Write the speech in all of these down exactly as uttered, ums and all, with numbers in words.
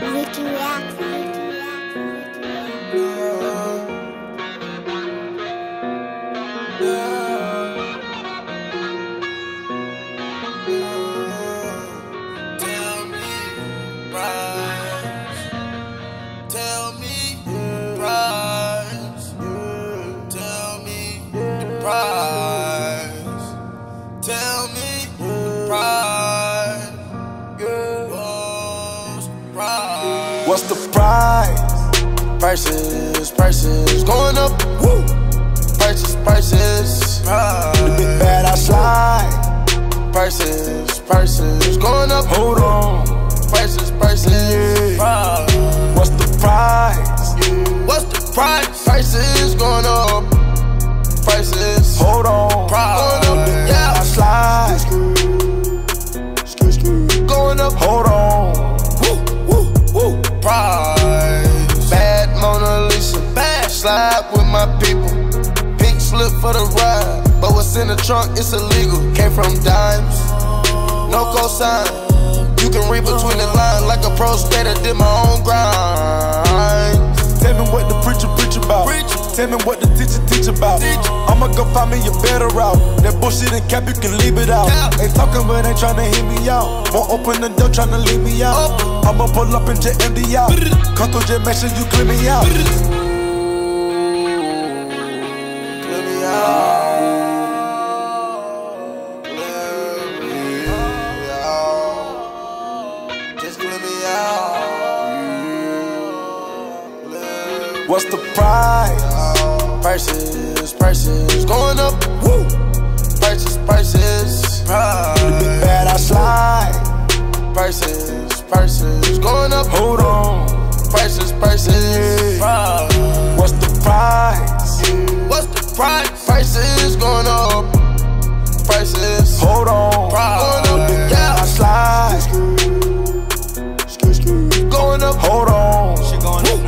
Ricky React. What's the price? Prices, prices going up. Woo! Prices, prices. The big bad I slide. Prices, prices going up. Hold on. Prices, prices. Yeah. What's the price? What's the price? Prices going up. Prices. Hold on. Price. Going up. Yeah. I slide. Going up. Hold on. Price. Bad Mona Lisa, bad. Slide with my people. Pink slip for the ride, but what's in the trunk, it's illegal. Came from dimes, no cosign. You can read between the lines like a pro skater, did my own grind. Tell me what the preacher preach about. Preach. Tell me what the teacher teach about. Teach. I'ma go find me a better route. That bullshit and cap, you can leave it out. Yeah. Ain't talking but ain't tryna hear me out. Won't open the door tryna leave me out. Oh. I'ma pull up and just empty out. Come through, just make sure you clear me out. Clear me out. Clear me out. Just clear me out. What's the price? Prices, prices going up. Woo! Prices, prices. The big bad I slide. Prices, prices going up. Hold on. Prices, prices. Yeah. What's the price? What's the price? Prices going up. Prices. Hold on. Going up. Yeah. I slide. Going up. Hold on. She going up.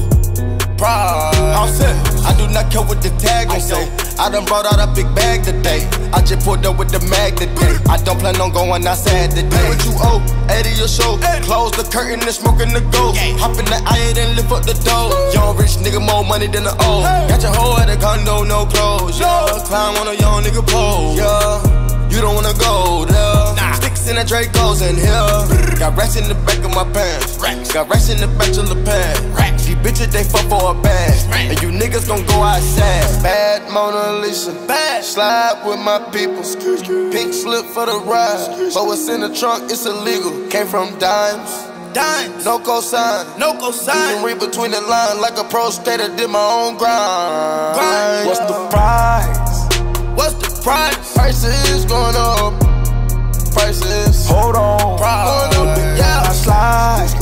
I'm set. I do not care what the tag gon' say. I done brought out a big bag today. I just pulled up with the mag today. I don't plan on going outside today. What you owe? eighty your show. Close the curtain and smoking the gold. Hop in the I and lift up the door. Young rich nigga, more money than the old. Got your hoe at a condo, no clothes. Yeah, climb on a young nigga pole. Yeah, you don't wanna go there. Nah. Sticks in the Dracos in here. Got racks in the back of my pants. Racks. Got racks in the back of the pants. Racks. These bitches, they fuck for a bag. And you niggas gon' go outside. Bad Mona Lisa, bad. Slide with my people. Pink slip for the ride, but what's in the trunk, it's illegal. Came from dimes. Dimes. No cosign. No cosign. You can read between the lines like a pro skater, did my own grind. grind. What's the price? What's the price? Prices going up. Prices. Hold on. Price. Going up. Yeah. I slide.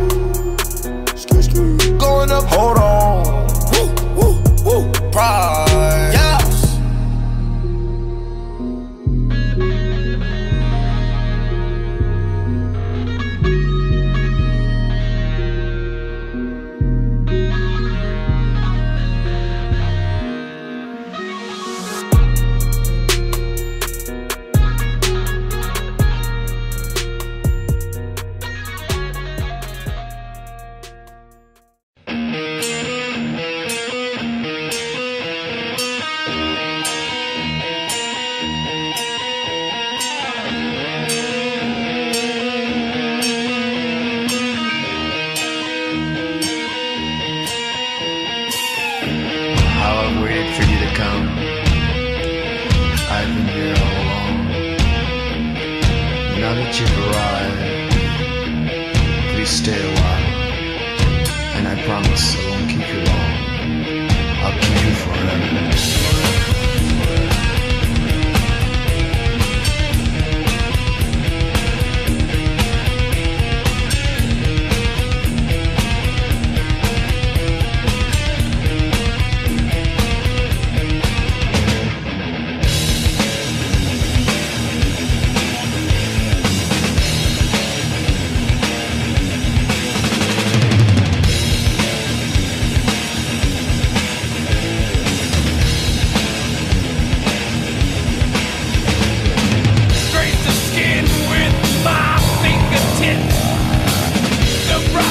Going up. Hold on. Woo, woo, woo. Price. Yeah.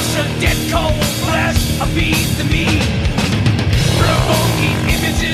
crush a dead cold flesh, appease the mean, provoking images.